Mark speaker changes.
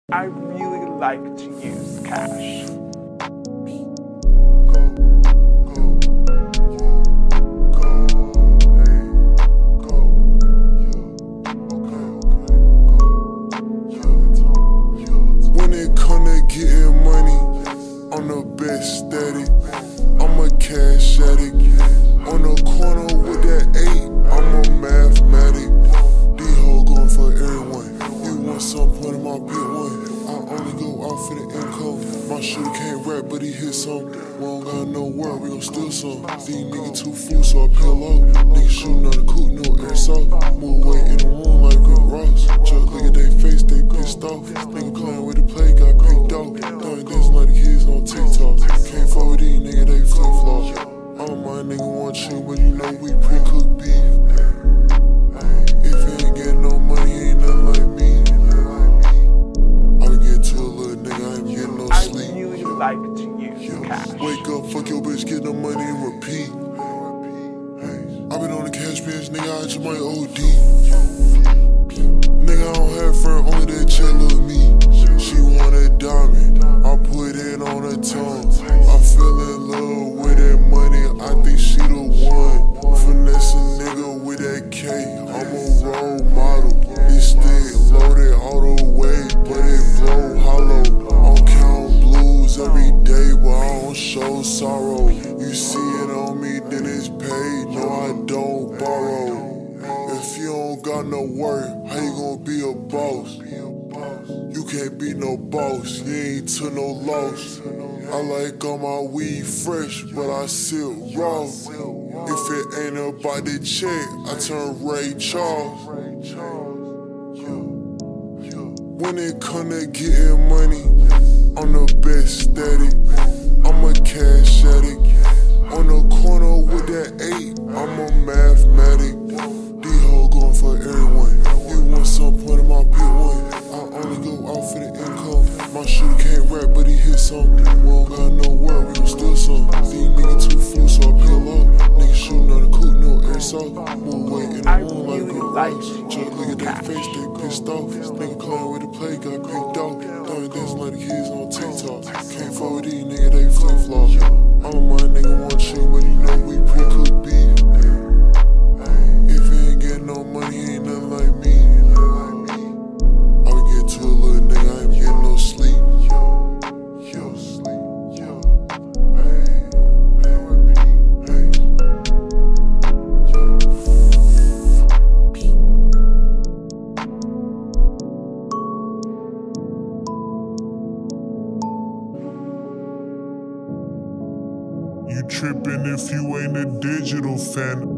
Speaker 1: I really like to use cash.
Speaker 2: When it come to getting money, I'm the best steady. I'm a cash addict. On the corner with that 8, I'm a mathematic. These hoes going for everyone. You want some point in my big one. I only go out for the income. My shooter can't rap, but he hit some. We don't got no word, we gon' steal some. These niggas too full, so I peel off. Niggas shooting on the coupe, no airsoft. Move away in the room like Rick Ross. Just look at they face, they pissed off. Nigga playing with the play, got picked off. Doing dancing like the kids on TikTok. Can't fuck with these niggas, they flip flop. All my niggas want chill, but you know we pre-cooked beef. If you ain't getting no money, you ain't nothing like me. I get to a little nigga, I ain't getting no sleep.
Speaker 1: I really like to use cash.
Speaker 2: Wake up, fuck your bitch, get no money and repeat. I been on the cash bench, nigga, I just might OD. Nigga, I don't have friend, only that chick look me. She want a diamond, I put it on her tongue. I fell in love with that money, I think she the one. Finesse a nigga with that K, I'm a role model. This stick loaded all the way, but it blow hollow. I'm counting blues every day, but I don't show sorrow. You see it on me, then it's paid, no I don't borrow. If you don't got no work, how you gonna be a boss? You can't be no boss, you ain't to no loss. I like all my weed fresh, but I sit raw. If it ain't about the check, I turn Ray Charles. When it come to getting money, I'm the best steady. I'm a cash addict. On the corner with that 8, I'm a mathematic. These hoes going for everyone. You want some point in my big one. I only go out for the income. My shooter can't rap, but he hit some. We don't got no word, we gon' steal some. These niggas too full, so I peel off. Niggas shooting on the coupe, no airsoft. Move away in the room like Rick Ross. Just look at their face, they pissed off. Nigga playing with the play, got picked off. Doing dancing like the kids on TikTok. Can't fuck with these niggas, they flip flop. All my niggas want chill, but you know we pre-cooked beef. If you ain't getting no money, you ain't nothing like me. I get to a little nigga, I ain't getting no sleep. You trippin' if you ain't a digital fan.